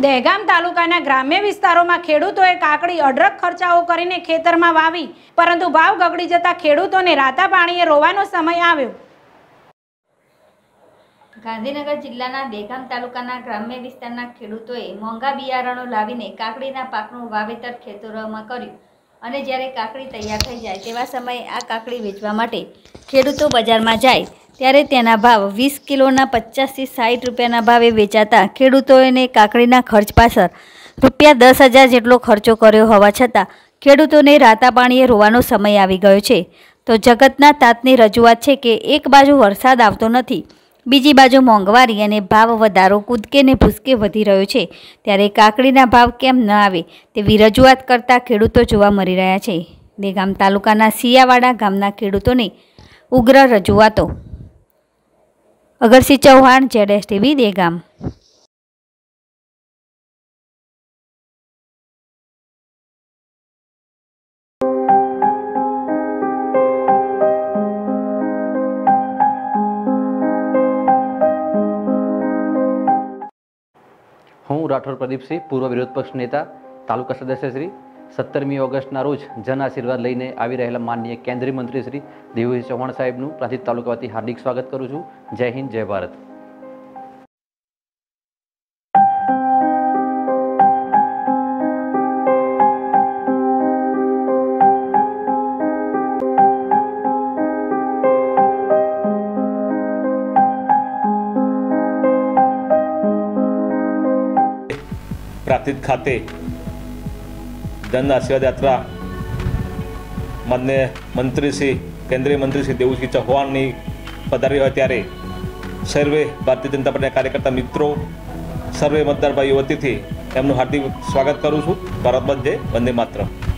દહેગામ તાલુકાના ગ્રામ્ય વિસ્તારોમાં ખેડૂતોએ કાકડી અઢળક ખર્ચાઓ કરીને ખેતરમાં વાવી, પરંતુ ભાવ ગગડી જતા ખેડૂતોને રાતા પાણીએ રોવાનો સમય આવ્યો। ગાંધીનગર જિલ્લાના દહેગામ તાલુકાના ગ્રામ્ય વિસ્તારના ખેડૂતોએ મોંઘા બિયારણો લાવીને કાકડીના પાકનું વાવેતર ખેતરોમાં કર્યું અને જ્યારે કાકડી તૈયાર થઈ જાય તેવા સમયે આ કાકડી વેચવા માટે ખેડૂતો બજારમાં જાય ત્યારે તેના ભાવ 20 કિલોના 50 થી 60 રૂપિયાના ભાવે વેચાતા ખેડૂતોને કાકડીના ખર્ચ પાછળ રૂપિયા 10,000 જેટલો ખર્ચો કર્યો હોવા છતાં ખેડૂતોને રાતા પાણીએ રોવાનો સમય આવી ગયો છે। તો જગતના તાતની રજૂઆત છે કે એક બાજુ વરસાદ આવતો નથી, બીજી બાજુ મોંઘવારી અને ભાવ વધારો કૂદકે ને ભૂસકે વધી રહ્યો છે, ત્યારે કાકડીના ભાવ કેમ ન આવે તેવી રજૂઆત કરતા ખેડૂતો જોવા મળી રહ્યા છે। દહેગામ તાલુકાના સિયાવાડા ગામના ખેડૂતોની ઉગ્ર રજૂઆતો। અગરસિંહ ચૌહાણ, ZSTV દહેગામ। હું રાઠોડ પ્રદીપસિંહ, પૂર્વ વિરોધ પક્ષ નેતા, તાલુકા સદસ્ય શ્રી। 17મી ઓગસ્ટના રોજ જન આશીર્વાદ લઈને આવી રહેલા માનનીય કેન્દ્રીય મંત્રી શ્રી દેવુસિંહ ચૌહાણ સાહેબનું પ્રાંતિજ તાલુકા વતી હાર્દિક સ્વાગત કરું છું। જય હિન્દ, જય ભારત। પ્રાંતિજ ખાતે જન આશીર્વાદ યાત્રા માનનીય મંત્રી શ્રી કેન્દ્રીય મંત્રી શ્રી દેવુસિંહ ચૌહાણની પધારી હોય ત્યારે સર્વે ભારતીય જનતા પાર્ટીના કાર્યકર્તા મિત્રો, સર્વે મતદાર ભાઈઓ વતીથી એમનું હાર્દિક સ્વાગત કરું છું। ભારત માતા જય, વંદે માતરમ।